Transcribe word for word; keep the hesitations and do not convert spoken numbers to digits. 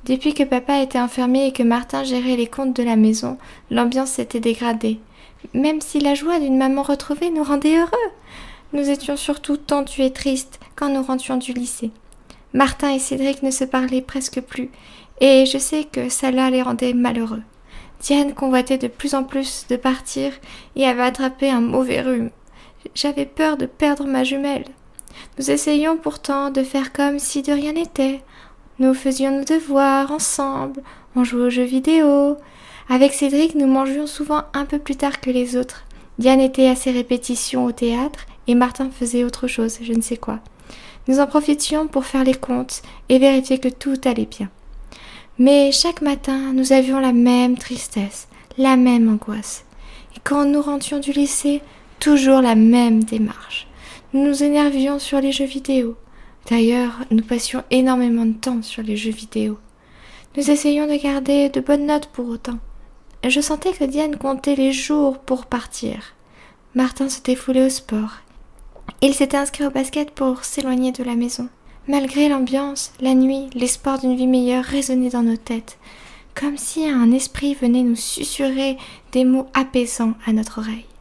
Depuis que papa était enfermé et que Martin gérait les comptes de la maison, l'ambiance s'était dégradée. Même si la joie d'une maman retrouvée nous rendait heureux, nous étions surtout tendus et tristes quand nous rentrions du lycée. Martin et Cédric ne se parlaient presque plus, et je sais que cela les rendait malheureux. Diane convoitait de plus en plus de partir et avait attrapé un mauvais rhume. J'avais peur de perdre ma jumelle. Nous essayions pourtant de faire comme si de rien n'était. Nous faisions nos devoirs ensemble, on jouait aux jeux vidéo. Avec Cédric, nous mangions souvent un peu plus tard que les autres. Diane était à ses répétitions au théâtre et Martin faisait autre chose, je ne sais quoi. Nous en profitions pour faire les comptes et vérifier que tout allait bien. Mais chaque matin, nous avions la même tristesse, la même angoisse. Et quand nous rentrions du lycée, toujours la même démarche. Nous nous énervions sur les jeux vidéo. D'ailleurs, nous passions énormément de temps sur les jeux vidéo. Nous essayions de garder de bonnes notes pour autant. Je sentais que Diane comptait les jours pour partir. Martin se défoulait au sport. Il s'était inscrit au basket pour s'éloigner de la maison. Malgré l'ambiance, la nuit, l'espoir d'une vie meilleure résonnait dans nos têtes, comme si un esprit venait nous susurrer des mots apaisants à notre oreille.